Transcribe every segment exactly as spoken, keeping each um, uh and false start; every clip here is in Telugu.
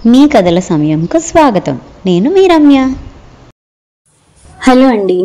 మీ కథల సమయంకు స్వాగతం. నేను మీ రమ్య. హలో అండి.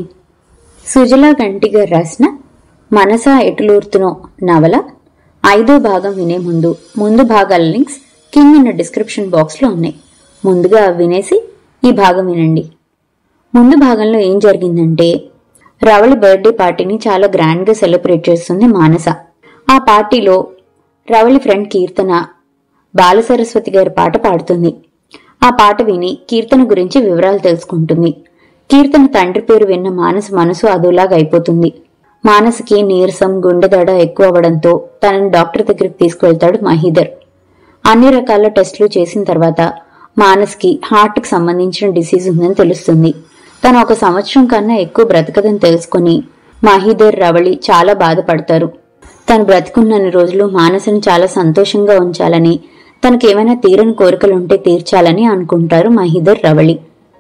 సుజలా గంటి గారు రాసిన మనసా ఎటులూర్తునో నవల ఐదో భాగం వినే ముందు ముందు భాగాల లింక్స్ కింద డిస్క్రిప్షన్ బాక్స్లో ఉన్నాయి. ముందుగా వినేసి ఈ భాగం వినండి. ముందు భాగంలో ఏం జరిగిందంటే, రవళి బర్త్డే పార్టీని చాలా గ్రాండ్గా సెలబ్రేట్ చేస్తుంది మానస. ఆ పార్టీలో రవళి ఫ్రెండ్ కీర్తన బాలసరస్వతి గారి పాట పాడుతుంది. ఆ పాట విని కీర్తన గురించి వివరాలు తెలుసుకుంటుంది. కీర్తన తండ్రి పేరు విన్న మానస మనసు అదోలాగా అయిపోతుంది. మానసకి నీరసం, గుండెదడ ఎక్కువ అవడంతో తనని డాక్టర్ దగ్గరికి తీసుకువెళ్తాడు మహీధర్. అన్ని రకాల టెస్టులు చేసిన తర్వాత మానస్కి హార్ట్కి సంబంధించిన డిసీజ్ ఉందని తెలుస్తుంది. తను ఒక సంవత్సరం కన్నా ఎక్కువ బ్రతకదని తెలుసుకుని మహీధర్, రవళి చాలా బాధపడతారు. తను బ్రతికున్నన్ని రోజులు మానసని చాలా సంతోషంగా ఉంచాలని, తనకేమైనా తీరని కోరికలుంటే తీర్చాలని అనుకుంటారు మహీధర్, రవళి.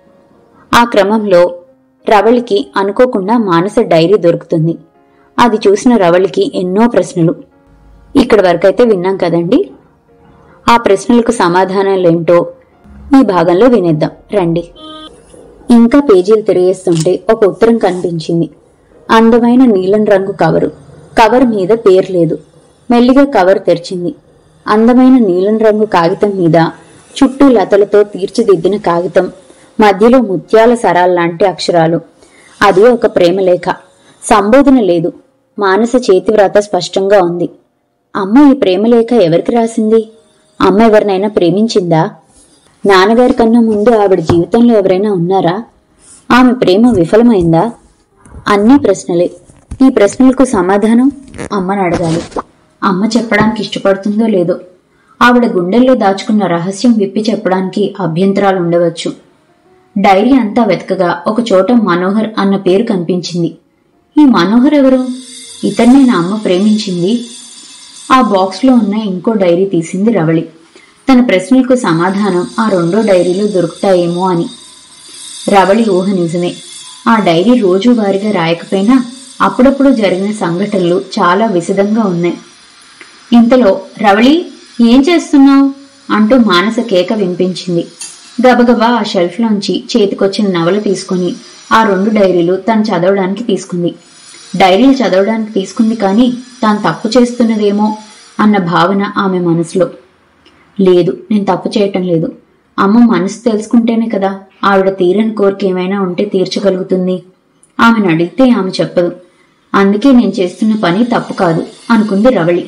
ఆ క్రమంలో రవళికి అనుకోకుండా మానస డైరీ దొరుకుతుంది. అది చూసిన రవళికి ఎన్నో ప్రశ్నలు. ఇక్కడి వరకైతే విన్నాం కదండి. ఆ ప్రశ్నలకు సమాధానాలేంటో ఈ భాగంలో వినేద్దాం రండి. ఇంకా పేజీలు తిరిగేస్తుంటే ఒక ఉత్తరం కనిపించింది. అందమైన నీలం రంగు కవరు. కవర్ మీద పేరు లేదు. మెల్లిగా కవర్ తెరిచింది. అందమైన నీలం రంగు కాగితం మీద చుట్టూ లతలతో తీర్చిదిద్దిన కాగితం, మధ్యలో ముత్యాల సరాల్లాంటి అక్షరాలు. అది ఒక ప్రేమలేఖ. సంబోధన లేదు. మానస చేతివ్రాత స్పష్టంగా ఉంది. అమ్మ ఈ ప్రేమలేఖ ఎవరికి రాసింది? అమ్మ ఎవరినైనా ప్రేమించిందా? నాన్నగారి కన్నా ముందు ఆవిడ జీవితంలో ఎవరైనా ఉన్నారా? ఆమె ప్రేమ విఫలమైందా? అన్ని ప్రశ్నలే. ఈ ప్రశ్నలకు సమాధానం అమ్మని అడగాలి. అమ్మ చెప్పడానికి ఇష్టపడుతుందో లేదో. ఆవిడ గుండెల్లో దాచుకున్న రహస్యం విప్పి చెప్పడానికి అభ్యంతరాలు ఉండవచ్చు. డైరీ అంతా వెతకగా ఒక చోట మనోహర్ అన్న పేరు కనిపించింది. ఈ మనోహర్ ఎవరు? ఇతన్నే నా అమ్మ ప్రేమించింది. ఆ బాక్స్లో ఉన్న ఇంకో డైరీ తీసింది రవళి. తన ప్రశ్నలకు సమాధానం ఆ రెండో డైరీలో దొరుకుతాయేమో అని. రవళి ఊహ నిజమే. ఆ డైరీ రోజువారీగా రాయకపోయినా అప్పుడప్పుడు జరిగిన సంఘటనలు చాలా విశదంగా ఉన్నాయి. ఇంతలో రవళి, ఏం చేస్తున్నావు అంటూ మానస కేక వినిపించింది. గబగబా ఆ షెల్ఫ్లోంచి చేతికొచ్చిన నవల తీసుకుని ఆ రెండు డైరీలు తను చదవడానికి తీసుకుంది. డైరీలు చదవడానికి తీసుకుంది కానీ తాను తప్పు చేస్తున్నదేమో అన్న భావన ఆమె మనసులో. లేదు, నేను తప్పు చేయటం లేదు. అమ్మ మనసు తెలుసుకుంటేనే కదా ఆవిడ తీరని కోరిక ఏమైనా ఉంటే తీర్చగలుగుతుంది. ఆమెను అడిగితే ఆమె చెప్పదు. అందుకే నేను చేస్తున్న పని తప్పు కాదు అనుకుంది రవళి.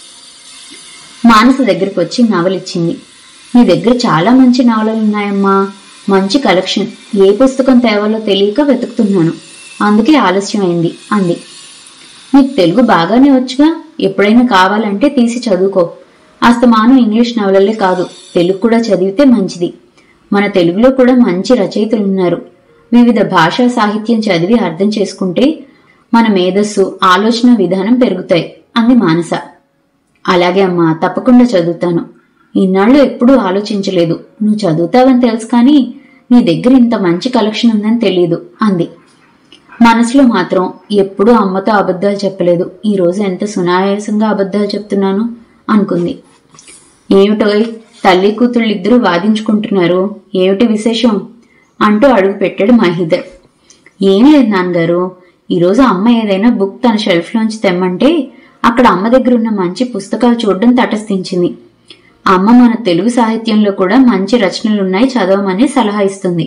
మానస దగ్గరికి వచ్చి నవలిచ్చింది. నీ దగ్గర చాలా మంచి నవలలున్నాయమ్మా. మంచి కలెక్షన్. ఏ పుస్తకం తేవాలో తెలియక వెతుకుతున్నాను. అందుకే ఆలస్యం అయింది అంది. నీకు తెలుగు బాగానే వచ్చుగా. ఎప్పుడైనా కావాలంటే తీసి చదువుకో. అస్తమానం ఇంగ్లీష్ నవలలే కాదు, తెలుగు కూడా చదివితే మంచిది. మన తెలుగులో కూడా మంచి రచయితలున్నారు. వివిధ భాషా సాహిత్యం చదివి అర్థం చేసుకుంటే మన మేధస్సు, ఆలోచన విధానం పెరుగుతాయి అంది మానస. అలాగే అమ్మా, తప్పకుండా చదువుతాను. ఇన్నాళ్ళు ఎప్పుడూ ఆలోచించలేదు. నువ్వు చదువుతావని తెలుసు కానీ నీ దగ్గర ఇంత మంచి కలెక్షన్ ఉందని తెలియదు అంది. మనసులో మాత్రం ఎప్పుడూ అమ్మతో అబద్ధాలు చెప్పలేదు. ఈ రోజు ఎంత సునాయాసంగా అబద్ధాలు చెప్తున్నాను అనుకుంది. ఏమిటో తల్లి కూతుళ్ళిద్దరూ వాదించుకుంటున్నారు, ఏమిటి విశేషం అంటూ అడుగు పెట్టాడు మహీధర్. ఏం లేదు నాన్నగారు, ఈరోజు అమ్మ ఏదైనా బుక్ తన షెల్ఫ్లోంచి తెమ్మంటే అక్కడ అమ్మ దగ్గర ఉన్న మంచి పుస్తకాలు చూడడం తటస్థించింది. అమ్మ మన తెలుగు సాహిత్యంలో కూడా మంచి రచనలున్నాయి, చదవమని సలహా ఇస్తుంది.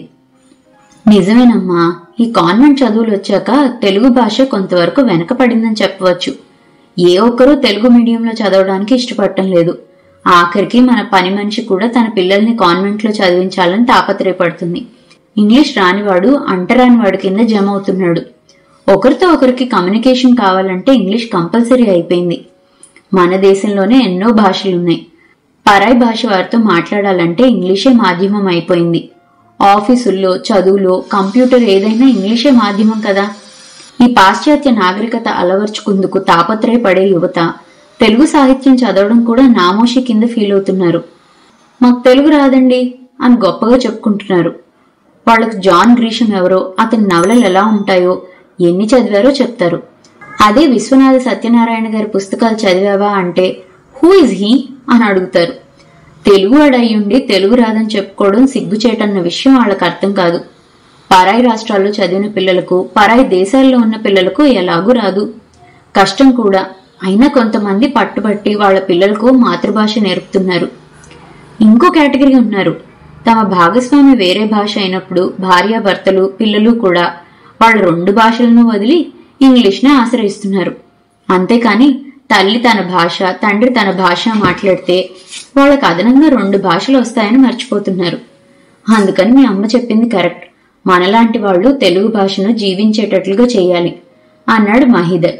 నిజమేనమ్మా, ఈ కాన్వెంట్ చదువులు వచ్చాక తెలుగు భాష కొంతవరకు వెనకపడిందని చెప్పవచ్చు. ఏ ఒక్కరూ తెలుగు మీడియంలో చదవడానికి ఇష్టపడటం లేదు. ఆఖరికి మన పని మనిషి కూడా తన పిల్లల్ని కాన్వెంట్లో చదివించాలని తాపత్రయపడుతుంది. ఇంగ్లీష్ రానివాడు అంటరానివాడు కింద జమ అవుతున్నాడు. ఒకరితో ఒకరికి కమ్యూనికేషన్ కావాలంటే ఇంగ్లీష్ కంపల్సరీ అయిపోయింది. మన దేశంలోనే ఎన్నో భాషలున్నాయి. పరాయి భాష వారితో మాట్లాడాలంటే ఇంగ్లీషే మాధ్యమం అయిపోయింది. ఆఫీసుల్లో, చదువులో, కంప్యూటర్ ఏదైనా ఇంగ్లీషే మాధ్యమం కదా. ఈ పాశ్చాత్య నాగరికత అలవర్చుకుందుకు తాపత్రయపడే యువత తెలుగు సాహిత్యం చదవడం కూడా నామోషి కింద ఫీల్ అవుతున్నారు. మాకు తెలుగు రాదండి అని గొప్పగా చెప్పుకుంటున్నారు. వాళ్లకు జాన్ గ్రీషం ఎవరో, అతని నవలలు ఎలా ఉంటాయో, ఎన్ని చదివారో చెప్తారు. అదే విశ్వనాథ సత్యనారాయణ గారి పుస్తకాలు చదివావా అంటే హూ ఇస్ హీ అని అడుగుతారు. తెలుగు అడయ్యుండి తెలుగు రాదని చెప్పుకోవడం సిగ్గుచేటన్న విషయం వాళ్ళకి అర్థం కాదు. పరాయి రాష్ట్రాల్లో చదివిన పిల్లలకు పరాయి దేశాల్లో ఉన్న పిల్లలకు ఎలాగూ రాదు, కష్టం కూడా. అయినా కొంతమంది పట్టుబట్టి వాళ్ల పిల్లలకు మాతృభాష నేర్పుతున్నారు. ఇంకో కేటగిరీ ఉన్నారు, తమ భాగస్వామి వేరే భాష అయినప్పుడు భార్యాభర్తలు పిల్లలు కూడా వాళ్ళ రెండు భాషలను వదిలి ఇంగ్లీష్నే ఆశ్రయిస్తున్నారు. అంతేకాని తల్లి తన భాష తండ్రి తన భాష మాట్లాడితే వాళ్ళకు అదనంగా రెండు భాషలు వస్తాయని మర్చిపోతున్నారు. అందుకని మీ అమ్మ చెప్పింది కరెక్ట్, మనలాంటి వాళ్ళు తెలుగు భాషను జీవించేటట్లుగా చేయాలి అన్నాడు మహీధర్.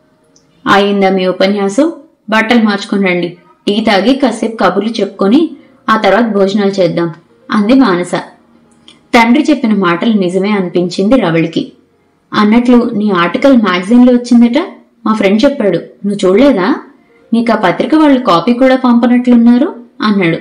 అయిందా మీ ఉపన్యాసం? బట్టలు మార్చుకుని రండి, టీ తాగి కాసేపు కబుర్లు చెప్పుకొని ఆ తర్వాత భోజనాలు చేద్దాం అంది మానస. తండ్రి చెప్పిన మాటలు నిజమే అనిపించింది రవళికి. అన్నట్లు నీ ఆర్టికల్ మ్యాగజైన్లో వచ్చిందట, మా ఫ్రెండ్ చెప్పాడు, నువ్వు చూడలేదా? నీకు ఆ పత్రిక వాళ్ళు కాపీ కూడా పంపనట్లున్నారు అన్నాడు.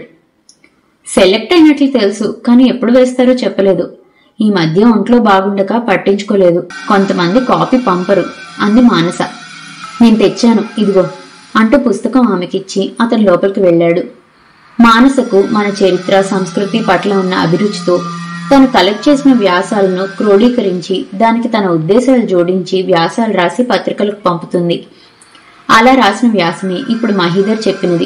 సెలెక్ట్ అయినట్లు తెలుసు, కానీ ఎప్పుడు వేస్తారో చెప్పలేదు. ఈ మధ్య ఒంట్లో బాగుండక పట్టించుకోలేదు. కొంతమంది కాపీ పంపరు అంది మానస. నేను తెచ్చాను ఇదిగో అంటూ పుస్తకం ఆమెకిచ్చి అతను లోపలికి వెళ్లాడు. మానసకు మన చరిత్ర సంస్కృతి పట్ల ఉన్న అభిరుచితో తను కలెక్ట్ చేసిన వ్యాసాలను క్రోడీకరించి దానికి తన ఉద్దేశాలు జోడించి వ్యాసాలు రాసి పత్రికలకు పంపుతుంది. అలా రాసిన వ్యాసమే ఇప్పుడు మహీధర్ చెప్పినది.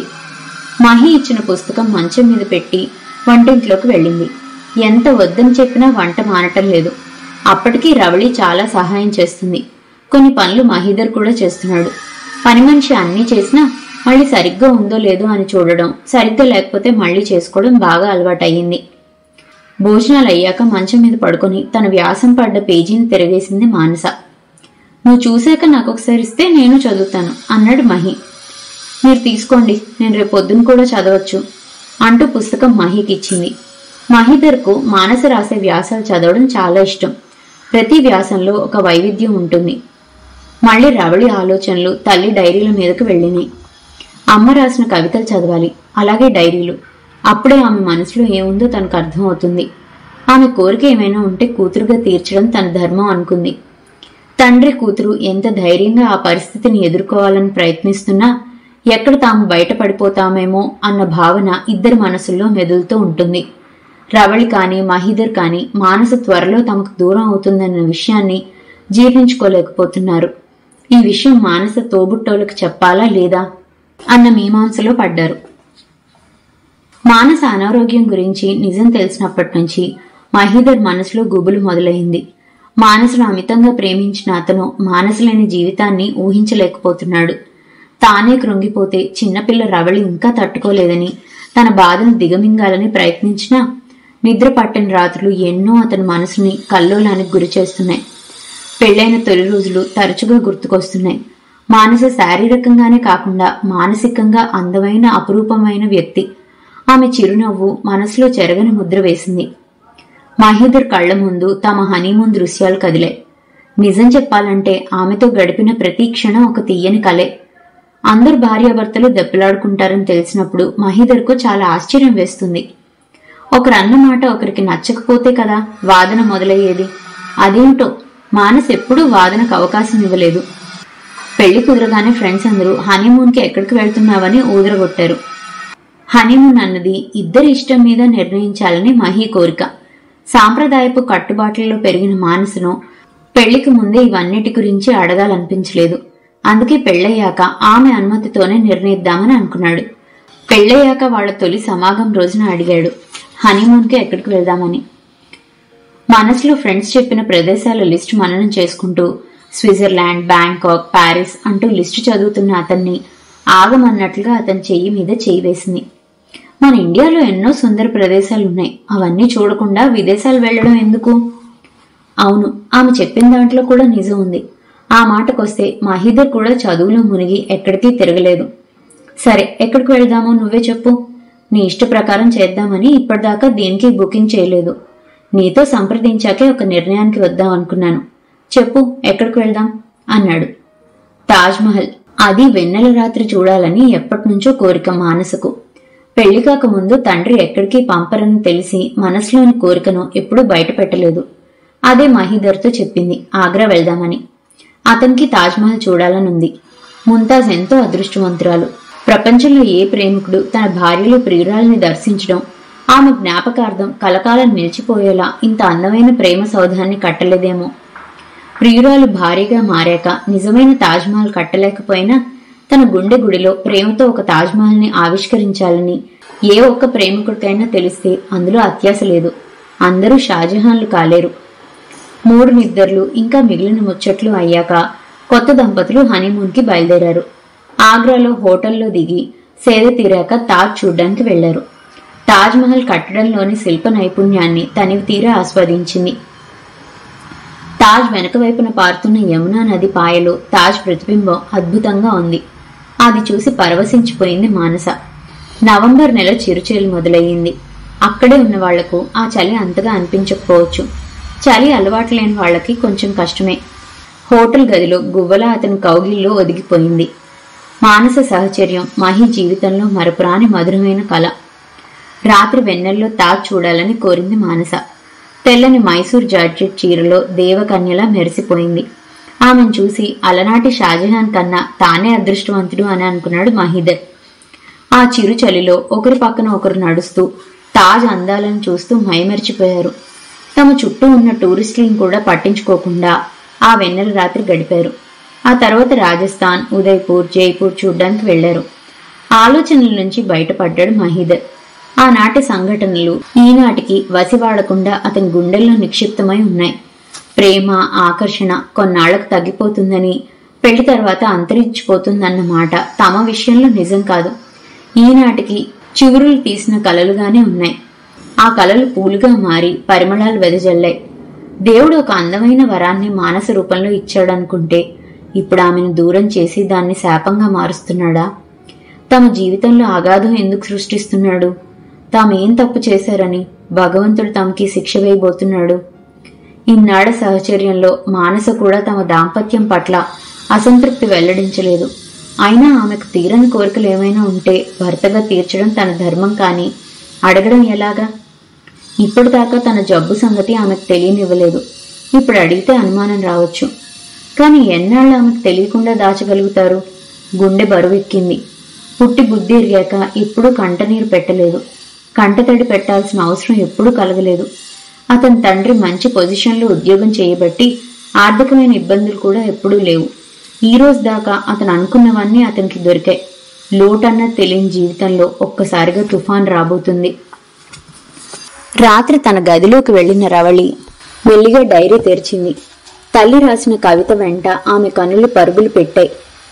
మహి ఇచ్చిన పుస్తకం మంచం మీద పెట్టి వంటింట్లోకి వెళ్ళింది. ఎంత వద్దని చెప్పినా వంట మానటం లేదు. అప్పటికీ రవళి చాలా సహాయం చేస్తుంది. కొన్ని పనులు మహీధర్ కూడా చేస్తున్నాడు. పని మనిషి అన్నీ చేసినా మళ్ళీ సరిగ్గా ఉందో లేదో అని చూడడం, సరిగ్గా లేకపోతే మళ్లీ చేసుకోవడం బాగా అలవాటయ్యింది. భోజనాలు అయ్యాక మంచం మీద పడుకొని తన వ్యాసం పడ్డ పేజీని తిరగేసింది మానస. నువ్వు చూశాక నాకు ఒకసారి ఇస్తే నేను చదువుతాను అన్నాడు మహి. మీరు తీసుకోండి, నేను రేపు పొద్దున కూడా చదవచ్చు అంటూ పుస్తకం మహికిచ్చింది. మహీధర్కు మానస రాసే వ్యాసాలు చదవడం చాలా ఇష్టం. ప్రతి వ్యాసంలో ఒక వైవిధ్యం ఉంటుంది. మళ్లీ రవళి ఆలోచనలు తల్లి డైరీల మీదకు వెళ్ళినాయి. అమ్మ రాసిన కవితలు చదవాలి, అలాగే డైరీలు. అప్పుడే ఆమె మనసులో ఏముందో తనకు అర్థమవుతుంది. ఆమె కోరిక ఏమైనా ఉంటే కూతురుగా తీర్చడం తన ధర్మం అనుకుంది. తండ్రి కూతురు ఎంత ధైర్యంగా ఆ పరిస్థితిని ఎదుర్కోవాలని ప్రయత్నిస్తున్నా ఎక్కడ తాము బయటపడిపోతామేమో అన్న భావన ఇద్దరి మనసుల్లో మెదులుతూ ఉంటుంది. రవళి కాని మహీధర్ కాని మానస త్వరలో తమకు దూరం అవుతుందన్న విషయాన్ని జీర్ణించుకోలేకపోతున్నారు. ఈ విషయం మానస తోబుట్టోలకు చెప్పాలా లేదా అన్న మీమాంసలో పడ్డారు. మానస అనారోగ్యం గురించి నిజం తెలిసినప్పటి నుంచి మహీధర్ మనసులో గుబులు మొదలైంది. మానసను అమితంగా ప్రేమించిన అతను మానసలేని జీవితాన్ని ఊహించలేకపోతున్నాడు. తానే కృంగిపోతే చిన్నపిల్ల రవళి ఇంకా తట్టుకోలేదని తన బాధను దిగమింగాలని ప్రయత్నించినా నిద్ర పట్టని రాత్రులు ఎన్నో అతని మనసుని కల్లోలానికి గురి చేస్తున్నాయి. పెళ్లైన తొలి రోజులు తరచుగా గుర్తుకొస్తున్నాయి. మానస శారీరకంగానే కాకుండా మానసికంగా అందమైన అపురూపమైన వ్యక్తి. ఆమె చిరునవ్వు మనసులో చెరగని ముద్ర వేసింది. మహీధర్ కళ్ల ముందు తమ హనీమూన్ దృశ్యాలు కదిలాయి. నిజం చెప్పాలంటే ఆమెతో గడిపిన ప్రతి క్షణం ఒక తీయని కలే. అందరు భార్యాభర్తలు దెబ్బలాడుకుంటారని తెలిసినప్పుడు మహీధర్కు చాలా ఆశ్చర్యం వేస్తుంది. ఒకరు అన్న మాట ఒకరికి నచ్చకపోతే కదా వాదన మొదలయ్యేది. అదేంటో మానస్ ఎప్పుడూ వాదనకు అవకాశం ఇవ్వలేదు. పెళ్లి కుదరగానే ఫ్రెండ్స్ అందరూ హనీమూన్కి ఎక్కడికి వెళ్తున్నావని ఊదరగొట్టారు. హనీమూన్ అన్నది ఇద్దరి ఇష్టం మీద నిర్ణయించాలని మహీ కోరిక. సాంప్రదాయపు కట్టుబాట్లలో పెరిగిన మానసును పెళ్లికి ముందే ఇవన్నిటి గురించి అడగాలనిపించలేదు. అందుకే పెళ్లయ్యాక ఆమె అనుమతితోనే నిర్ణయిద్దామని అనుకున్నాడు. పెళ్లయ్యాక వాళ్ల తొలి సమాగం రోజున అడిగాడు హనీమూన్కి ఎక్కడికి వెళ్దామని. మనసులో ఫ్రెండ్స్ చెప్పిన ప్రదేశాల లిస్టు మననం చేసుకుంటూ స్విట్జర్లాండ్, బ్యాంకాక్, ప్యారిస్ అంటూ లిస్టు చదువుతున్న అతన్ని ఆగమన్నట్లుగా అతని చెయ్యి మీద చెయ్యి వేసింది. మన ఇండియాలో ఎన్నో సుందర ప్రదేశాలున్నాయి, అవన్నీ చూడకుండా విదేశాలు వెళ్లడం ఎందుకు? అవును, ఆమె చెప్పిన దాంట్లో కూడా నిజం ఉంది. ఆ మాటకొస్తే మహీధర్ కూడా చదువులో మునిగి ఎక్కడికి తిరగలేదు. సరే, ఎక్కడికి వెళ్దామో నువ్వే చెప్పు. నీ ఇష్ట ప్రకారం చేద్దామని ఇప్పటిదాకా దేనికి బుకింగ్ చేయలేదు. నీతో సంప్రదించాకే ఒక నిర్ణయానికి వద్దాం అనుకున్నాను. చెప్పు, ఎక్కడికి వెళ్దాం అన్నాడు. తాజ్మహల్, అది వెన్నెల రాత్రి చూడాలని ఎప్పటినుంచో కోరిక మానసకు. పెళ్లి కాక ముందు తండ్రి ఎక్కడికి పంపరని తెలిసి మనసులోని కోరికను ఎప్పుడూ బయట పెట్టలేదు. అదే మహీధర్తో చెప్పింది ఆగ్రా వెళ్దామని. అతనికి తాజ్మహల్ చూడాలనుంది. ముంతాజ్ ఎంతో అదృష్టవంతురాలు. ప్రపంచంలో ఏ ప్రేమికుడు తన భార్యలో ప్రియురాల్ని దర్శించడం, ఆమె జ్ఞాపకార్థం కలకాలం నిలిచిపోయేలా ఇంత అందమైన ప్రేమ సౌధాన్ని కట్టలేదేమో. ప్రియురాలు భార్యగా మారాక నిజమైన తాజ్మహల్ కట్టలేకపోయినా తన గుండె గుడిలో ప్రేమతో ఒక తాజ్మహల్ ని ఆవిష్కరించాలని ఏ ఒక్క ప్రేమికుడికైనా తెలిస్తే అందులో అత్యాశ లేదు. అందరూ షాజహాన్లు కాలేరు. మూడు నిద్రలు ఇంకా మిగిలిన ముచ్చట్లు అయ్యాక కొత్త దంపతులు హనీమూన్ కి బయలుదేరారు. ఆగ్రాలో హోటల్లో దిగి సేద తీరాక తాజ్ చూడ్డానికి వెళ్లారు. తాజ్మహల్ కట్టడంలోని శిల్ప నైపుణ్యాన్ని తనివి తీరా ఆస్వాదించింది. తాజ్ వెనక వైపున పారుతున్న యమునా నది పాయలో తాజ్ ప్రతిబింబం అద్భుతంగా ఉంది. అది చూసి పరవశించిపోయింది మానస. నవంబర్ నెల చిరుచేలు మొదలయ్యింది. అక్కడే ఉన్న వాళ్లకు ఆ చలి అంతగా అనిపించకపోవచ్చు. చలి అలవాటు లేని వాళ్లకి కొంచెం కష్టమే. హోటల్ గదిలో గువ్వల అతని కౌగిల్లో ఒదిగిపోయింది. మానస సహచర్యం మహి జీవితంలో మరపురాని మధురమైన కళ. రాత్రి వెన్నెల్లో తాజ్ చూడాలని కోరింది మానస. తెల్లని మైసూర్ జార్జెట్ చీరలో దేవకన్యలా మెరిసిపోయింది. ఆమెను చూసి అలనాటి షాజహాన్ కన్నా తానే అదృష్టవంతుడు అని అనుకున్నాడు మహీదర్. ఆ చిరు చలిలో ఒకరి పక్కన ఒకరు నడుస్తూ తాజ్ అందాలను చూస్తూ మైమరిచిపోయారు. తమ చుట్టూ ఉన్న టూరిస్టులను కూడా పట్టించుకోకుండా ఆ వెన్నెల రాత్రి గడిపారు. ఆ తర్వాత రాజస్థాన్, ఉదయ్పూర్, జైపూర్ చూడ్డానికి వెళ్లారు. ఆలోచనల నుంచి బయటపడ్డాడు మహీదర్. ఆనాటి సంఘటనలు ఈనాటికి వసివాడకుండా అతని గుండెల్లో నిక్షిప్తమై ఉన్నాయి. ప్రేమ, ఆకర్షణ కొన్నాళ్లకు తగ్గిపోతుందని, పెళ్లి తర్వాత అంతరించిపోతుందన్న మాట తమ విషయంలో నిజం కాదు. ఈనాటికి చిగురులు తీసిన కలలుగానే ఉన్నాయి. ఆ కలలు పూలుగా మారి పరిమళాలు వెదజల్లాయి. దేవుడు ఒక అందమైన వరాన్ని మానస రూపంలో ఇచ్చాడనుకుంటే ఇప్పుడు ఆమెను దూరం చేసి దాన్ని శాపంగా మారుస్తున్నాడా? తమ జీవితంలో అగాధం ఎందుకు సృష్టిస్తున్నాడు? తామేం తప్పు చేశారని భగవంతుడు తమకి శిక్ష వేయబోతున్నాడు? ఇన్నాళ్ల సహచర్యంలో మానస కూడా తమ దాంపత్యం పట్ల అసంతృప్తి వెల్లడించలేదు. అయినా ఆమెకు తీరని కోరికలు ఏమైనా ఉంటే భర్తగా తీర్చడం తన ధర్మం. కానీ అడగడం ఎలాగా? ఇప్పటిదాకా తన జబ్బు సంగతి ఆమెకు తెలియనివ్వలేదు. ఇప్పుడు అడిగితే అనుమానం రావచ్చు. కానీ ఎన్నాళ్ళు ఆమెకు తెలియకుండా దాచగలుగుతారు? గుండె బరువెక్కింది. పుట్టి బుద్ధి ఎరిగాక ఎప్పుడూ కంటనీరు పెట్టలేదు. కంటతడి పెట్టాల్సిన అవసరం ఎప్పుడూ కలగలేదు. అతని తండ్రి మంచి పొజిషన్లో ఉద్యోగం చేయబట్టి ఆర్థికమైన ఇబ్బందులు కూడా ఎప్పుడూ లేవు. ఈ రోజు దాకా అతను అనుకున్నవన్నీ అతనికి దొరికాయి. లోటన్నది తెలియని జీవితంలో ఒక్కసారిగా తుఫాన్ రాబోతుంది. రాత్రి తన గదిలోకి వెళ్లిన రవళి మెల్లిగా డైరీ తెరిచింది. తల్లి రాసిన కవిత వెంట ఆమె కనులు పరుగులు పెట్టాయి.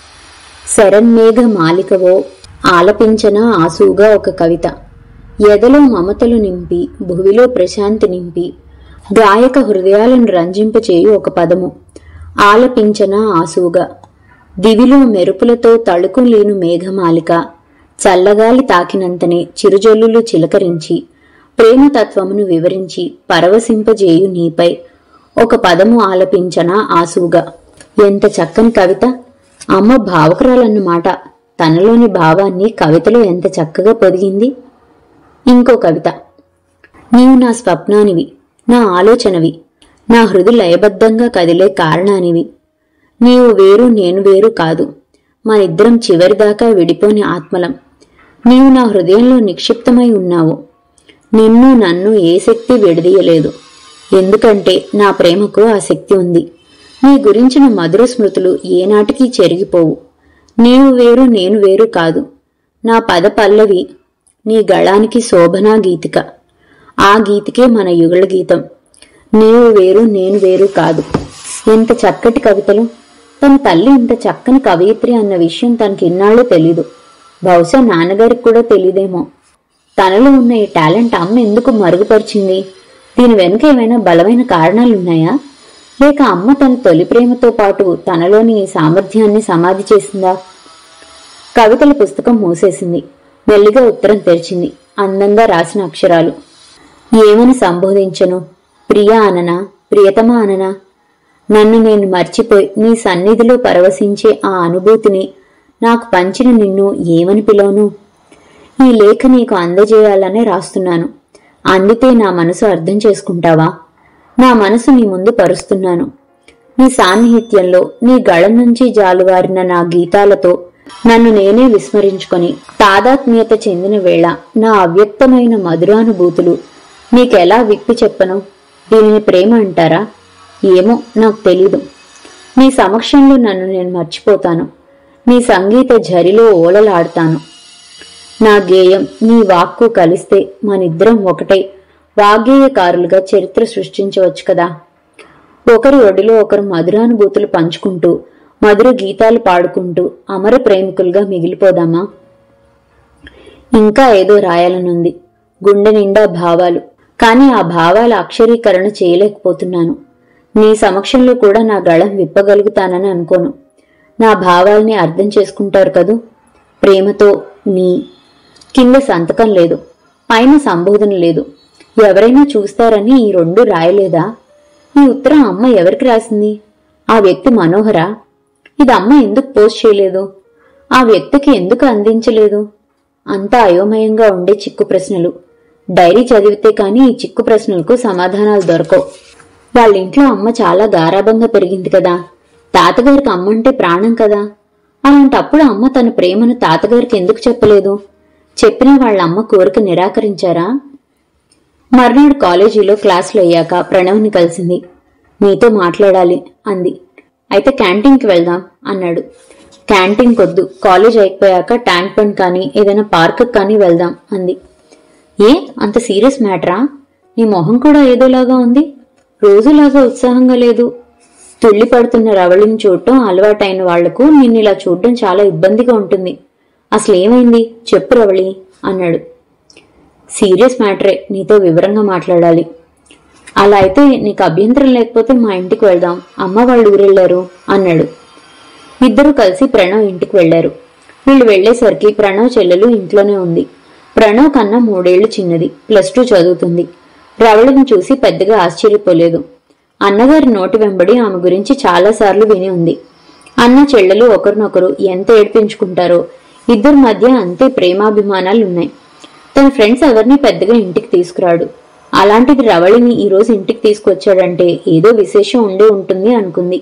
శరన్మేఘ మాలికవో ఆలపించిన ఆసుగా ఒక కవిత. ఎదలో మమతలు నింపి భువిలో ప్రశాంతి నింపి గాయక హృదయాలను రంజింపచేయు ఒక పదము. ఆలపించిన ఆసుగా దివిలో మెరుపులతో తళుకు లేను మేఘమాలిక చల్లగాలి తాకినంతనే చిరుజల్లులు చిలకరించి ప్రేమతత్వమును వివరించి పరవశింపజేయు నీపై ఒక పదము ఆలపించిన ఆసుగా. ఎంత చక్కని కవిత! అమ్మ భావకురాలన్నమాట. తనలోని భావాన్ని కవితలో ఎంత చక్కగా పొదిగింది. ఇంకో కవిత. నీవు నా స్వప్నానివి, నా ఆలోచనవి, నా హృదయ లయబద్ధంగా కదిలే కారణానివి. నీవు వేరు, నేను వేరు కాదు. మనిద్దరం చివరిదాకా విడిపోని ఆత్మలం. నీవు నా హృదయంలో నిక్షిప్తమై ఉన్నావు. నిన్ను నన్ను ఏ శక్తి విడదీయలేదు. ఎందుకంటే నా ప్రేమకు ఆ శక్తి ఉంది. నీ గురించిన మధుర స్మృతులు ఏనాటికి చెరిగిపోవు. నీవు వేరు, నేను వేరు కాదు. నా పద పల్లవి నీ గళానికి శోభనా గీతిక. ఆ గీతికే మన యుగళ గీతం. నీవు వేరు, నేను వేరు కాదు. ఎంత చక్కటి కవితలు! తన తల్లి ఇంత చక్కని కవయిత్రి అన్న విషయం తనకి ఇన్నాళ్ళు తెలీదు. బహుశా నాన్నగారికి కూడా తెలీదేమో. తనలో ఉన్న ఈ టాలెంట్ అమ్మ ఎందుకు మరుగుపరిచింది? దీని వెనుక ఏమైనా బలమైన కారణాలున్నాయా? లేక అమ్మ తన తొలి ప్రేమతో పాటు తనలోని సామర్థ్యాన్ని సమాధి చేసిందా? కవితల పుస్తకం మూసేసింది. మెల్లిగా ఉత్తరం తెరిచింది. అందంగా రాసిన అక్షరాలు. ఏమని సంబోధించను? ప్రియా అననా, ప్రియతమా అననా? నన్ను నేను మర్చిపోయి నీ సన్నిధిలో పరవశించే ఆ అనుభూతిని నాకు పంచిన నిన్ను ఏమని పిలవను? ఈ లేఖ నీకు అందజేయాలనే రాస్తున్నాను. అందితే నా మనసు అర్థం చేసుకుంటావా? నా మనసు నీ ముందు పరుస్తున్నాను. నీ సాన్నిహిత్యంలో నీ గళం నుంచి జాలువారిన నా గీతాలతో నన్ను నేనే విస్మరించుకొని తాదాత్మ్యత చెందిన వేళ నా అవ్యక్తమైన మధురానుభూతులు నీకెలా విప్పి చెప్పను? దీనిని ప్రేమ అంటారా? ఏమో, నాకు తెలీదు. నీ సమక్షంలో నన్ను నేను మర్చిపోతాను. నీ సంగీత ఝరిలో ఓలలాడుతాను. నా గేయం నీ వాక్కు కలిస్తే మనిద్దరం ఒకటై వాగ్గేయకారులుగా చరిత్ర సృష్టించవచ్చు కదా. ఒకరి ఒడిలో ఒకరు మధురానుభూతులు పంచుకుంటూ మధుర గీతాలు పాడుకుంటూ అమర ప్రేమికులుగా మిగిలిపోదామా? ఇంకా ఏదో రాయాలనుంది, గుండె నిండా భావాలు. కాని ఆ భావాల అక్షరీకరణ చేయలేకపోతున్నాను. నీ సమక్షంలో కూడా నా గళం విప్పగలుగుతానని అనుకోను. నా భావాల్ని అర్థం చేసుకుంటారు కదూ. ప్రేమతో నీ కింద సంతకం లేదు, పైన సంబోధన లేదు. ఎవరైనా చూస్తారని ఈ రెండు రాయలేదా? ఈ ఉత్తరం అమ్మ ఎవరికి రాసింది? ఆ వ్యక్తి మనోహరా? ఇది అమ్మ ఎందుకు పోస్ట్ చేయలేదు? ఆ వ్యక్తికి ఎందుకు అందించలేదు? అంతా అయోమయంగా ఉండే చిక్కు ప్రశ్నలు. డైరీ చదివితే కాని ఈ చిక్కు ప్రశ్నలకు సమాధానాలు దొరకవు. వాళ్ళింట్లో అమ్మ చాలా గారాబంగా పెరిగింది కదా. తాతగారికి అమ్మంటే ప్రాణం కదా. అలాంటప్పుడు అమ్మ తన ప్రేమను తాతగారికి ఎందుకు చెప్పలేదు? చెప్పినా వాళ్ళ అమ్మ కోరిక నిరాకరించారా? మర్నాడు కాలేజీలో క్లాసులు అయ్యాక ప్రణవ్ని కలిసింది. నీతో మాట్లాడాలి అంది. అయితే క్యాంటీన్కి వెళ్దాం అన్నాడు. క్యాంటీన్ కొద్దు, కాలేజ్ అయిపోయాక ట్యాంక్ బండ్ కానీ ఏదైనా పార్క్ కానీ వెళ్దాం అంది. ఏ అంత సీరియస్ మ్యాటరా? నీ మొహం కూడా ఏదోలాగా ఉంది, రోజులాగా ఉత్సాహంగా లేదు. తుళ్లి పడుతున్న రవళిని చూడటం అలవాటైన వాళ్లకు నిన్నిలా చూడటం చాలా ఇబ్బందిగా ఉంటుంది. అసలేమైంది చెప్పు రవళి అన్నాడు. సీరియస్ మ్యాటరే, నీతో వివరంగా మాట్లాడాలి. అలా అయితే నీకు అభ్యంతరం లేకపోతే మా ఇంటికి వెళ్దాం, అమ్మ వాళ్ళు ఊరెళ్లారు అన్నాడు. ఇద్దరు కలిసి ప్రణవ్ ఇంటికి వెళ్లారు. వీళ్ళు వెళ్లేసరికి ప్రణవ్ చెల్లెలు ఇంట్లోనే ఉంది. ప్రణవ్ కన్నా మూడేళ్లు చిన్నది, ప్లస్ టూ చదువుతుంది. రవళిని చూసి పెద్దగా ఆశ్చర్యపోలేదు. అన్నగారి నోటి వెంబడి ఆమె గురించి చాలాసార్లు విని ఉంది. అన్న చెల్లెలు ఒకరినొకరు ఎంత ఏడ్పించుకుంటారో, ఇద్దరి మధ్య అంతే ప్రేమాభిమానాలున్నాయి. తన ఫ్రెండ్స్ ఎవరిని పెద్దగా ఇంటికి తీసుకురాడు. అలాంటిది రవళిని ఈరోజు ఇంటికి తీసుకొచ్చాడంటే ఏదో విశేషం ఉండే ఉంటుంది అనుకుంది.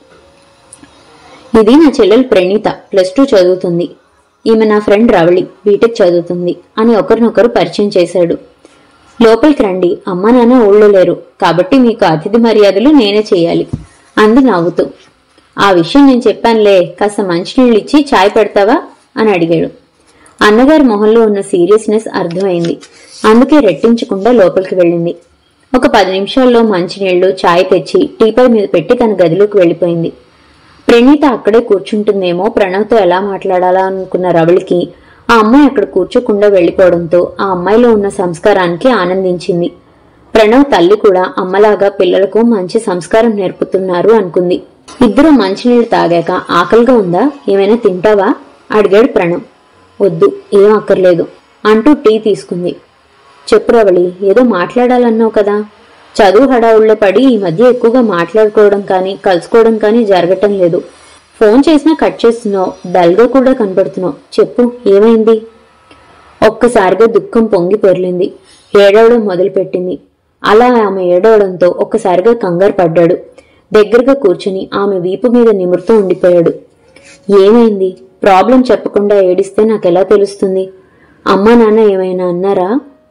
ఇది నా చెల్లెలు ప్రణీత, ప్లస్ టూ చదువుతుంది. ఈమె నా ఫ్రెండ్ రవళి, బీటెక్ చదువుతుంది అని ఒకరినొకరు పరిచయం చేశాడు. లోపలికి రండి, అమ్మా నాన్న ఊళ్ళో లేరు కాబట్టి మీకు అతిథి మర్యాదలు నేనే చేయాలి అంది నవ్వుతూ. ఆ విషయం నేను చెప్పానులే, కాస్త మంచినీళ్ళు ఇచ్చి ఛాయ్ పెడతావా అని అడిగాడు. అన్నగారి మొహంలో ఉన్న సీరియస్నెస్ అర్థమైంది. అందుకే రెట్టించకుండా లోపలికి వెళ్ళింది. ఒక పది నిమిషాల్లో మంచినీళ్లు ఛాయ్ తెచ్చి టీపై మీద పెట్టి తన గదిలోకి వెళ్లిపోయింది. ప్రణీత అక్కడే కూర్చుంటుందేమో, ప్రణవ్తో ఎలా మాట్లాడాలా అనుకున్న రవళికి ఆ అమ్మాయి అక్కడ కూర్చోకుండా వెళ్లిపోవడంతో ఆ అమ్మాయిలో ఉన్న సంస్కారానికి ఆనందించింది. ప్రణవ్ తల్లి కూడా అమ్మలాగా పిల్లలకు మంచి సంస్కారం నేర్పుతున్నారు అనుకుంది. ఇద్దరు మంచినీళ్లు తాగాక ఆకలిగా ఉందా, ఏమైనా తింటావా అడిగాడు ప్రణవ్. వద్దు, ఏం అక్కర్లేదు అంటూ టీ తీసుకుంది. చెప్పు రవళి, ఏదో మాట్లాడాలన్నావు కదా. చదువు హడావుల్లో పడి ఈ మధ్య ఎక్కువగా మాట్లాడుకోవడం కానీ కలుసుకోవడం కానీ జరగటం లేదు. ఫోన్ చేసినా కట్ చేస్తున్నావు, డల్గా కూడా కనపడుతున్నావు. చెప్పు, ఏమైంది? ఒక్కసారిగా దుఃఖం పొంగి పొర్లింది. ఏడవడం మొదలుపెట్టింది. అలా ఆమె ఏడవడంతో ఒక్కసారిగా కంగారు పడ్డాడు. దగ్గరగా కూర్చుని ఆమె వీపు మీద నిమురుతూ ఉండిపోయాడు. ఏమైంది? ప్రాబ్లం చెప్పకుండా ఏడిస్తే నాకెలా తెలుస్తుంది? అమ్మా నాన్న ఏమైనా అన్నారా?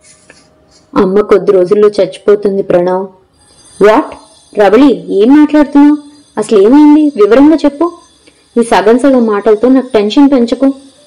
అమ్మ కొద్ది రోజుల్లో చచ్చిపోతుంది ప్రణవ్. వాట్? రవళి, ఏం మాట్లాడుతున్నావు? అసలు ఏమైంది? వివరంగా చెప్పు. ఈ సగం సగం మాటలతో నాకు టెన్షన్ పెంచకు.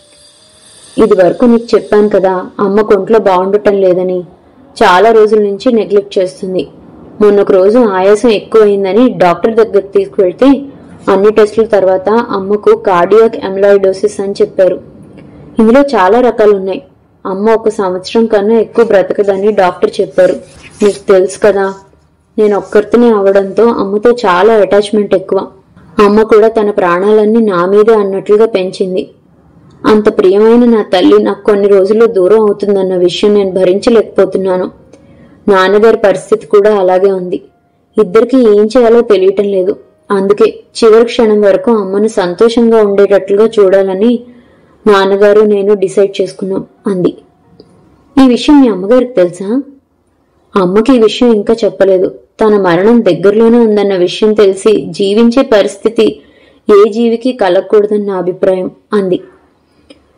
ఇది వరకు నీకు చెప్పాను కదా, అమ్మ కొంట్లో బాగుండటం లేదని. చాలా రోజుల నుంచి నెగ్లెక్ట్ చేస్తుంది. మొన్నొక రోజు ఆయాసం ఎక్కువైందని డాక్టర్ దగ్గరకు తీసుకువెళ్తే అన్ని టెస్టుల తర్వాత అమ్మకు కార్డియాక్ అమిలాయిడోసిస్ అని చెప్పారు. ఇందులో చాలా రకాలున్నాయి. అమ్మ ఒక సంవత్సరం కన్నా ఎక్కువ బ్రతకదని డాక్టర్ చెప్పారు. నీకు తెలుసు కదా, నేను ఒక్కరితోనే అవడంతో అమ్మతో చాలా అటాచ్మెంట్ ఎక్కువ. అమ్మ కూడా తన ప్రాణాలన్నీ నా మీదే అన్నట్లుగా పెంచింది. అంత ప్రియమైన నా తల్లి నాకు కొన్ని రోజుల్లో దూరం అవుతుందన్న విషయం నేను భరించలేకపోతున్నాను. నాన్నగారి పరిస్థితి కూడా అలాగే ఉంది. ఇద్దరికి ఏం చేయాలో తెలియటం లేదు. అందుకే చివరి క్షణం వరకు అమ్మను సంతోషంగా ఉండేటట్లుగా చూడాలని నాన్నగారు నేను డిసైడ్ చేసుకున్నాం అంది. ఈ విషయం మీ అమ్మగారికి తెలుసా? అమ్మకి ఈ విషయం ఇంకా చెప్పలేదు. తన మరణం దగ్గరలోనే ఉందన్న విషయం తెలిసి జీవించే పరిస్థితి ఏ జీవికి కలగకూడదన్న నా అభిప్రాయం అంది.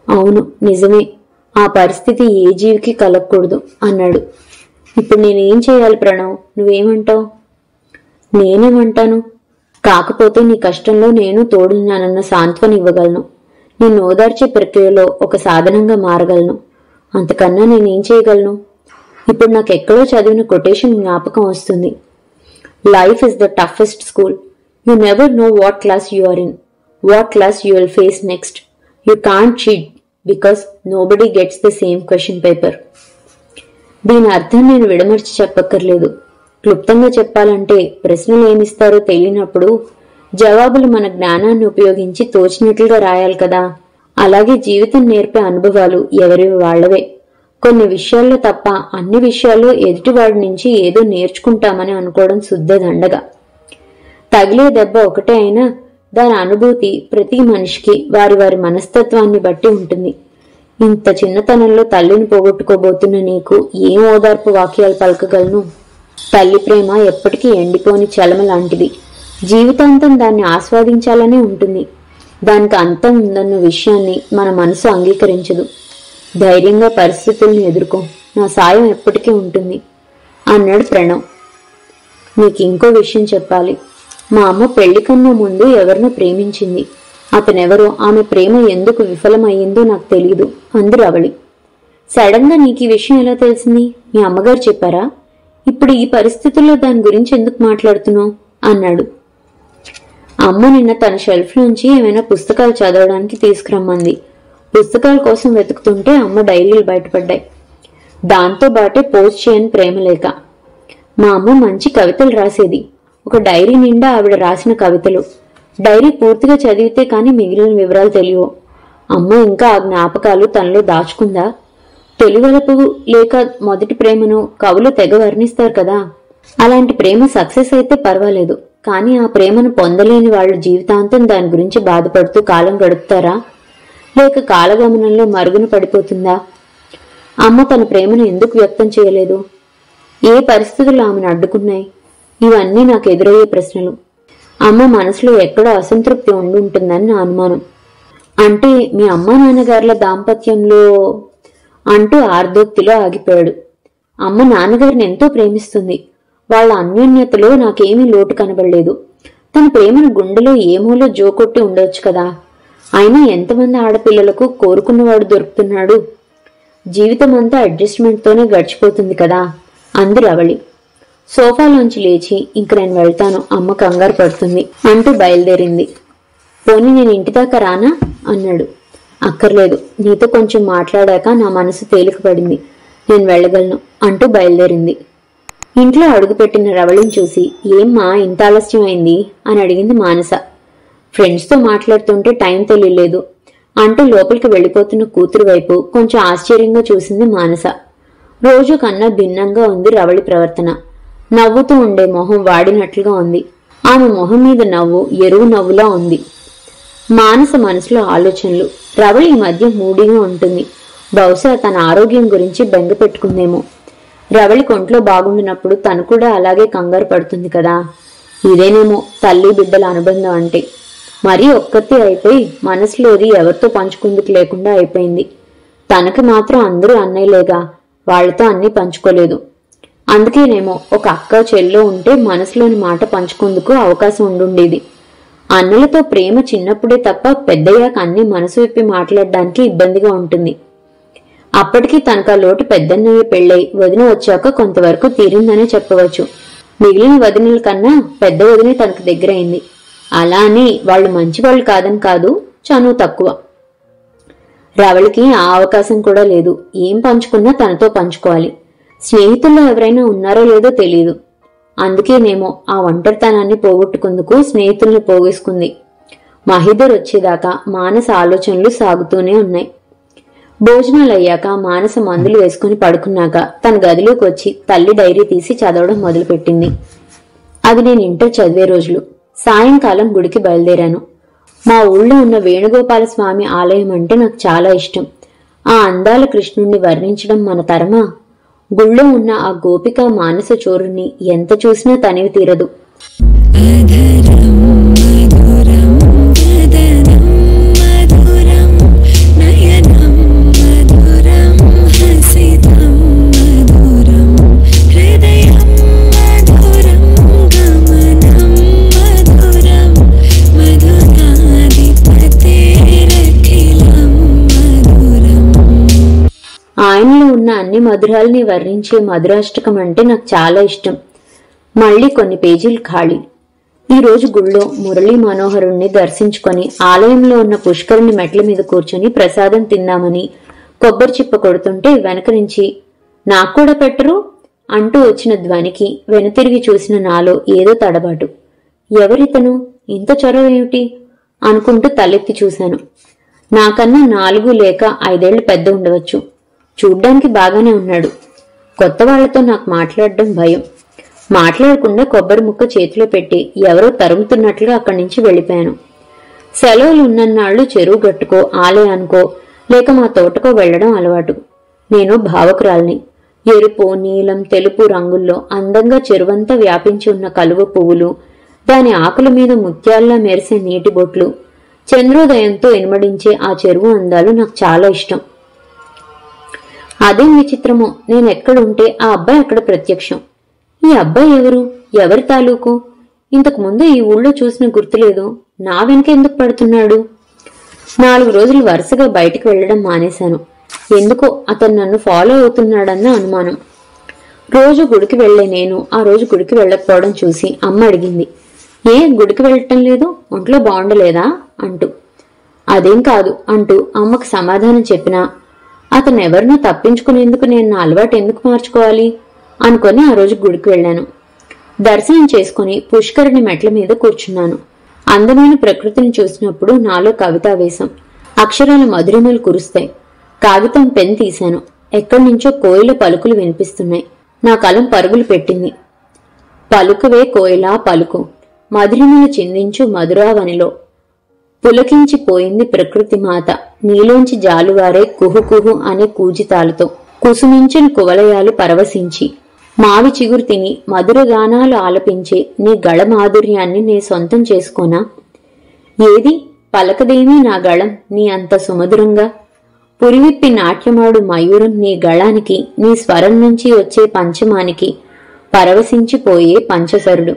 అవును, నిజమే. ఆ పరిస్థితి ఏ జీవికి కలగకూడదు అన్నాడు. ఇప్పుడు నేనేం చేయాలి ప్రణవ్? నువ్వేమంటావు? నేనేమంటాను? కాకపోతే నీ కష్టంలో నేను తోడున్నానన్న సాంత్వన ఇవ్వగలను. నిన్ను ఓదార్చే ప్రక్రియలో ఒక సాధనంగా మారగలను. అంతకన్నా నేనేం చేయగలను? ఇప్పుడు నాకెక్కడో చదివిన కొటేషన్ జ్ఞాపకం వస్తుంది. Life is the toughest school. You never know what class you are in, what class you will face next. You can't cheat because nobody gets the same question paper. దీని అర్థం నేను విడమర్చి చెప్పక్కర్లేదు. క్లుప్తంగా చెప్పాలంటే ప్రశ్నలు ఏమిస్తారో తెలియనప్పుడు జవాబులు మన జ్ఞానాన్ని ఉపయోగించి తోచినట్లుగా రాయాలి కదా. అలాగే జీవితం నేర్పే అనుభవాలు ఎవరివి వాళ్లవే. కొన్ని విషయాల్లో తప్ప అన్ని విషయాల్లో ఎదుటివాడి నుంచి ఏదో నేర్చుకుంటామని అనుకోవడం శుద్ధ దండగా. తగిలే దెబ్బ ఒకటే అయినా దాని అనుభూతి ప్రతి మనిషికి వారి వారి మనస్తత్వాన్ని బట్టి ఉంటుంది. ఇంత చిన్నతనంలో తల్లిని పోగొట్టుకోబోతున్న నీకు ఏం ఓదార్పు వాక్యాలు పలకగలను? తల్లి ప్రేమ ఎప్పటికీ ఎండిపోని చలమ లాంటిది. జీవితాంతం దాన్ని ఆస్వాదించాలనే ఉంటుంది. దానికి అంతం ఉందన్న విషయాన్ని మన మనసు అంగీకరించదు. ధైర్యంగా పరిస్థితుల్ని ఎదుర్కో, నా సాయం ఎప్పటికీ ఉంటుంది అన్నాడు ప్రణవ్. నీకు ఇంకో విషయం చెప్పాలి. మా అమ్మ పెళ్లి కన్నా ముందు ఎవరినో ప్రేమించింది. అతనెవరో, ఆమె ప్రేమ ఎందుకు విఫలమయ్యిందో నాకు తెలీదు అంది రవళి. సడన్ గా నీకు ఈ విషయం ఎలా తెలిసింది? మీ అమ్మగారు చెప్పారా? ఇప్పుడు ఈ పరిస్థితుల్లో దాని గురించి ఎందుకు మాట్లాడుతున్నావు అన్నాడు. అమ్మ నిన్న తన షెల్ఫ్ నుంచి ఏమైనా పుస్తకాలు చదవడానికి తీసుకురమ్మంది. పుస్తకాల కోసం వెతుకుతుంటే అమ్మ డైరీలు బయటపడ్డాయి. దాంతో బాటే పోస్ట్ చేయని ప్రేమలేఖ. మా అమ్మ మంచి కవితలు రాసేది. ఒక డైరీ నిండా ఆవిడ రాసిన కవితలు. డైరీ పూర్తిగా చదివితే కాని మిగిలిన వివరాలు తెలియవు. అమ్మ ఇంకా ఆ జ్ఞాపకాలు తనలో దాచుకుందా? తొలివలపు లేక మొదటి ప్రేమను కవులు తెగ వర్ణిస్తారు కదా. అలాంటి ప్రేమ సక్సెస్ అయితే పర్వాలేదు, కానీ ఆ ప్రేమను పొందలేని వాళ్ళు జీవితాంతం దాని గురించి బాధపడుతూ కాలం గడుపుతారా? లేక కాలగమనంలో మరుగున పడిపోతుందా? అమ్మ తన ప్రేమను ఎందుకు వ్యక్తం చేయలేదు? ఏ పరిస్థితులు ఆమెను అడ్డుకున్నాయి? ఇవన్నీ నాకు ఎదురయ్యే ప్రశ్నలు. అమ్మ మనసులో ఎక్కడో అసంతృప్తి ఉండుంటుందని నా అనుమానం. అంటే మీ అమ్మా నాన్నగారుల దాంపత్యంలో అంటూ ఆర్దోక్తిలో ఆగిపోయాడు. అమ్మ నాన్నగారిని ఎంతో ప్రేమిస్తుంది. వాళ్ల అన్యోన్యతలో నాకేమీ లోటు కనబడలేదు. తన ప్రేమను గుండెలో ఏమూలో జోకొట్టి ఉండొచ్చు కదా. అయినా ఎంతమంది ఆడపిల్లలకు కోరుకున్నవాడు దొరుకుతున్నాడు? జీవితమంతా అడ్జస్ట్మెంట్తోనే గడిచిపోతుంది కదా అంది రవళి. సోఫాలోంచి లేచి ఇంక నేను వెళ్తాను, అమ్మ కంగారు పడుతుంది అంటూ బయలుదేరింది. పోనీ నేను ఇంటిదాకా రానా అన్నాడు. అక్కర్లేదు, నీతో కొంచెం మాట్లాడాక నా మనసు తేలికపడింది, నేను వెళ్ళగలను అంటూ బయలుదేరింది. ఇంట్లో అడుగుపెట్టిన రవళిని చూసి ఏమ్మా ఇంత ఆలస్యమైంది అని అడిగింది మానస. ఫ్రెండ్స్తో మాట్లాడుతుంటే టైం తెలియలేదు అంటూ లోపలికి వెళ్లిపోతున్న కూతురు వైపు కొంచెం ఆశ్చర్యంగా చూసింది మానస. రోజు కన్నా భిన్నంగా ఉంది రవళి ప్రవర్తన. నవ్వుతూ ఉండే మొహం వాడినట్లుగా ఉంది. ఆమె మొహం మీద నవ్వు ఎరువు నవ్వులా ఉంది. మానస మనసులో ఆలోచనలు. రవళి ఈ మధ్య మూడీగా ఉంటుంది. బహుశా తన ఆరోగ్యం గురించి బెంగ పెట్టుకుందేమో. రవళి కొంట్లో బాగుండినప్పుడు తను కూడా అలాగే కంగారు పడుతుంది కదా. ఇదేనేమో తల్లి బిడ్డల అనుబంధం అంటే. మరీ ఒక్కతే అయిపోయి మనసులోది ఎవరితో పంచుకుందుకు లేకుండా అయిపోయింది. తనకి మాత్రం అందరూ అన్నయ్యలేగా, వాళ్లతో అన్నీ పంచుకోలేదు. అందుకేనేమో ఒక అక్క చెల్లో ఉంటే మనసులోని మాట పంచుకుందుకు అవకాశం ఉండుండేది. అన్నలతో ప్రేమ చిన్నప్పుడే తప్ప పెద్దయ్యాక అన్ని మనసు విప్పి మాట్లాడడానికి ఇబ్బందిగా ఉంటుంది. అప్పటికీ తనకా లోటు పెద్దన్నయ్య పెళ్ళై వదిన వచ్చాక కొంతవరకు తీరిందనే చెప్పవచ్చు. మిగిలిన వదినల కన్నా పెద్ద వదిన తనకు దగ్గరైంది. అలా అని వాళ్ళు మంచివాళ్లు కాదని కాదు, చనువు తక్కువ. రవళికి ఆ అవకాశం కూడా లేదు. ఏం పంచుకున్నా తనతో పంచుకోవాలి. స్నేహితుల్లో ఎవరైనా ఉన్నారో లేదో తెలియదు. అందుకేనేమో ఆ ఒంటరితనాన్ని పోగొట్టుకుందుకు స్నేహితుల్ని పోగేసుకుంది. మహిదర్ వచ్చేదాకా మానస ఆలోచనలు సాగుతూనే ఉన్నాయి. భోజనాలయ్యాక మానస మందులు వేసుకుని పడుకున్నాక తన గదిలోకి వచ్చి తల్లి డైరీ తీసి చదవడం మొదలుపెట్టింది. అది నేను ఇంటర్ చదివే రోజులు. సాయంకాలం గుడికి బయలుదేరాను. మా ఊళ్ళో ఉన్న వేణుగోపాల స్వామి ఆలయం అంటే నాకు చాలా ఇష్టం. ఆ అందాల కృష్ణుణ్ణి వర్ణించడం మన తరమా? గుళ్ళో ఉన్న ఆ గోపిక మానస చోరుని ఎంత చూసినా తనివి తీరదు. మధురం మధురాల్ని వర్ణించే మధురాష్టకం అంటే నాకు చాలా ఇష్టం. మళ్లీ కొన్ని పేజీలు ఖాళీ. ఈ రోజు గుళ్ళో మురళీ మనోహరుణ్ణి దర్శించుకొని ఆలయంలో ఉన్న పుష్కరుని మెట్ల మీద కూర్చొని ప్రసాదం తిందామని కొబ్బరి చిప్ప కొడుతుంటే వెనక నుంచి నాకు కూడా పెట్టరు అంటూ వచ్చిన ధ్వనికి వెనుతిరిగి చూసిన నాలో ఏదో తడబాటు. ఎవరితను, ఇంత చొరవ ఏమిటి అనుకుంటూ తలెత్తి చూశాను. నాకన్నా నాలుగు లేక ఐదేళ్లు పెద్ద ఉండవచ్చు. చూడ్డానికి బాగానే ఉన్నాడు. కొత్త వాళ్లతో నాకు మాట్లాడడం భయం. మాట్లాడకుండా కొబ్బరి ముక్క చేతిలో పెట్టి ఎవరో తరుముతున్నట్లుగా అక్కడి నుంచి వెళ్లిపోయాను. సెలవులు ఉన్నన్నాళ్లు చెరువు గట్టుకో ఆలయానికో లేక మా తోటకో వెళ్లడం అలవాటు. నేను భావకురాల్ని. ఎరుపు, నీలం, తెలుపు రంగుల్లో అందంగా చెరువంతా వ్యాపించి ఉన్న కలువ పువ్వులు, దాని ఆకుల మీద ముత్యాల్లా మెరిసే నీటి బొట్లు, చంద్రోదయంతో ఇనుమడించే ఆ చెరువు అందాలు నాకు చాలా ఇష్టం. అదేం విచిత్రమో, నేనెక్కడుంటే ఆ అబ్బాయి అక్కడ ప్రత్యక్షం. ఈ అబ్బాయి ఎవరు, ఎవరి తాలూకు? ఇంతకు ముందు ఈ ఊళ్ళో చూసిన గుర్తులేదు. నా వెనక ఎందుకు పడుతున్నాడు? నాలుగు రోజులు వరుసగా బయటికి వెళ్లడం మానేశాను. ఎందుకో అతను నన్ను ఫాలో అవుతున్నాడన్న అనుమానం. రోజు గుడికి వెళ్లే నేను ఆ రోజు గుడికి వెళ్లకపోవడం చూసి అమ్మ అడిగింది, ఏ గుడికి వెళ్ళటం లేదు, ఒంట్లో బాగుండలేదా అంటూ. అదేం కాదు అంటూ అమ్మకు సమాధానం చెప్పినా అతను ఎవరినో తప్పించుకునేందుకు నేను నా అలవాటు ఎందుకు మార్చుకోవాలి అనుకొని ఆ రోజు గుడికి వెళ్లాను. దర్శనం చేసుకుని పుష్కరుని మెట్ల మీద కూర్చున్నాను. అందమైన ప్రకృతిని చూసినప్పుడు నాలో కవితావేశం. అక్షరాల మధురిమలు కురుస్తాయి. కాగితం పెన్ తీశాను. ఎక్కడి నుంచో కోయిల పలుకులు వినిపిస్తున్నాయి. నా కలం పరుగులు పెట్టింది. పలుకువే కోయిలా పలుకు, మధురిమలు చిందించు మధురావనిలో. పులకించిపోయింది ప్రకృతి మాత, నీలోంచి జాలువారే కుహు కుహు అనే కూజితాలతో. కుసుమించిన కువలయాలు పరవశించి, మావి చిగురు తిని మధుర గానాలు ఆలపించే నీ గళ మాధుర్యాన్ని నే సొంతం చేసుకోనా? ఏది పలకదేమీ నా గళం నీ అంత సుమధురంగా? పురివిప్పి నాట్యమాడు మయూరం నీ గళానికి, నీ స్వరం నుంచి వచ్చే పంచమానికి పరవశించిపోయే పంచసరుడు.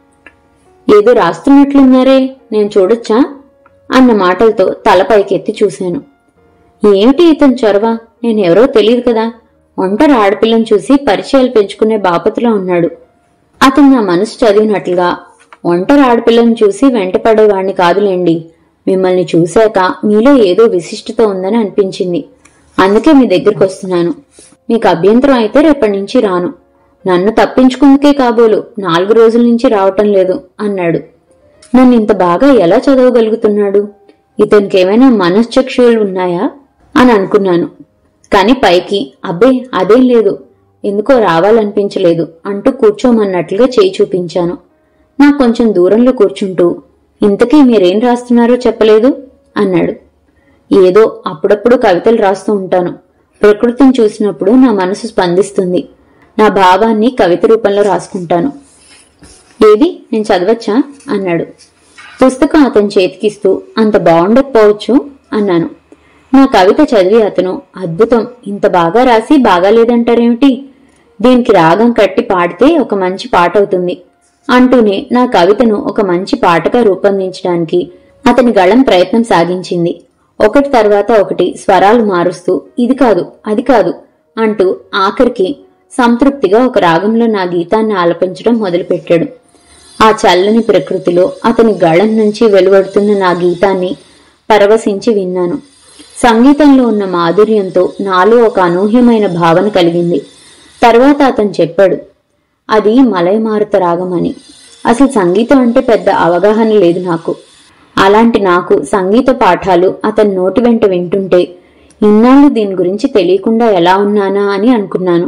ఏదో రాస్తున్నట్లున్నారే, నేను చూడొచ్చా అన్న మాటలతో తల పైకెత్తి చూశాను. ఏమిటి ఇతని చొరవ? నేనెవరో తెలియదు కదా. ఒంటరి ఆడపిల్లని చూసి పరిచయాలు పెంచుకునే బాపతిలో ఉన్నాడు. అతను నా మనసు చదివినట్లుగా ఒంటరి ఆడపిల్లని చూసి వెంటపడేవాణ్ణి కాదులేండి. మిమ్మల్ని చూశాక మీలో ఏదో విశిష్టత ఉందని అనిపించింది. అందుకే మీ దగ్గరికి వస్తున్నాను. మీకు అభ్యంతరం అయితే రేపటి నుంచి రాను. నన్ను తప్పించుకుందుకే కాబోలు నాలుగు రోజుల నుంచి రావటం లేదు అన్నాడు. నన్ను ఇంత బాగా ఎలా చదవగలుగుతున్నాడు? ఇతనికేమైనా మనశ్చక్షువులు ఉన్నాయా అని అనుకున్నాను. కాని పైకి అబ్బే అదేం లేదు, ఎందుకో రావాలనిపించలేదు అంటూ కూర్చోమన్నట్లుగా చేయి చూపించాను. నాకు కొంచెం దూరంలో కూర్చుంటూ, ఇంతకీ మీరేం రాస్తున్నారో చెప్పలేదు అన్నాడు. ఏదో అప్పుడప్పుడు కవితలు రాస్తూ ఉంటాను. ప్రకృతిని చూసినప్పుడు నా మనసు స్పందిస్తుంది. నా భావాన్ని కవిత రూపంలో రాసుకుంటాను. ఏది, నేను చదవచ్చా అన్నాడు. పుస్తకం అతని చేతికిస్తూ, అంత బాగుండకపోవచ్చు అన్నాను. నా కవిత చదివి అతను, అద్భుతం, ఇంత బాగా రాసి బాగాలేదంటారేమిటి? దీనికి రాగం కట్టి పాడితే ఒక మంచి పాట అవుతుంది అంటూనే నా కవితను ఒక మంచి పాటగా రూపొందించడానికి అతని గళం ప్రయత్నం సాగించింది. ఒకటి తర్వాత ఒకటి స్వరాలు మారుస్తూ ఇది కాదు అది కాదు అంటూ ఆఖరికి సంతృప్తిగా ఒక రాగంలో నా గీతాన్ని ఆలపించడం మొదలుపెట్టాడు. ఆ చల్లని ప్రకృతిలో అతని గళం నుంచి వెలువడుతున్న నా గీతాన్ని పరవశించి విన్నాను. సంగీతంలో ఉన్న మాధుర్యంతో నాలో ఒక అనూహ్యమైన భావన కలిగింది. తర్వాత అతను చెప్పాడు, అది మలయమారుత రాగం అని. అసలు సంగీతం అంటే పెద్ద అవగాహన లేదు నాకు. అలాంటి నాకు సంగీత పాఠాలు అతని నోటి వెంట వింటుంటే ఇన్నాళ్ళు దీని గురించి తెలియకుండా ఎలా ఉన్నానా అని అనుకున్నాను.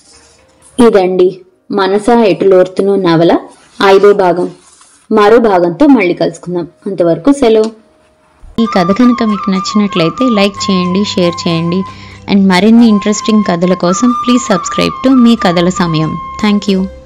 ఇదండి మనసా ఎటులోర్తునో నవల ఐదో భాగం. మరో భాగంతో మళ్ళీ కలుసుకుందాం. అంతవరకు సెలవు. ఈ కథ కనుక మీకు నచ్చినట్లయితే లైక్ చేయండి, షేర్ చేయండి. అండ్ మరిన్ని ఇంట్రెస్టింగ్ కథల కోసం ప్లీజ్ సబ్స్క్రైబ్ టు మీ కథల సమయం. Thank you.